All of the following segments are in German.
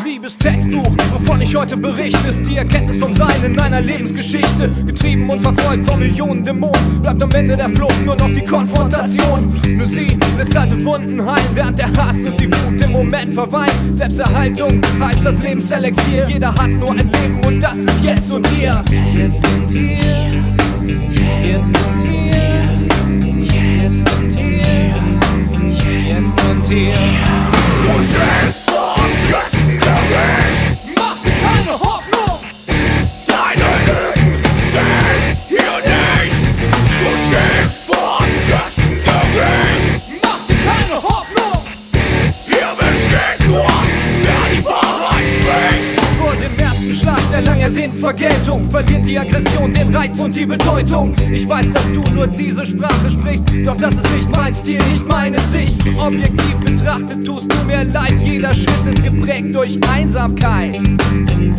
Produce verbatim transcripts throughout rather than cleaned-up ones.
Liebestextbuch, wovon ich heute berichte, ist die Erkenntnis vom Sein in meiner Lebensgeschichte. Getrieben und verfolgt von Millionen Dämonen, bleibt am Ende der Flucht nur noch die Konfrontation. Nur sie lässt alte Wunden heilen, während der Hass und die Wut im Moment verweilen. Selbsterhaltung heißt das Lebenselixier. Jeder hat nur ein Leben und das ist jetzt und hier. Jetzt und hier, jetzt und hier, jetzt und hier, jetzt und hier. Du stehst vor Küsten der Welt, Mach dir keine Hoffnung, deine Lügen zählen hier nicht. Du stehst vor Küsten der Welt, mach dir keine Hoffnung. hier besteht nur, wer die Wahrheit spricht. Vor dem ersten Schlag der lang ersehnten Vergeltung verliert die Aggression den Reiz und die Bedeutung. Ich weiß, dass du nur diese Sprache sprichst, doch das ist nicht mein Stil, nicht meine Sicht. Objektiv betrachtet tust du mir leid, jeder Schritt ist geprägt durch Einsamkeit.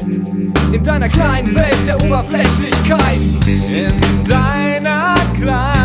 In deiner kleinen Welt der Oberflächlichkeit, in deiner kleinen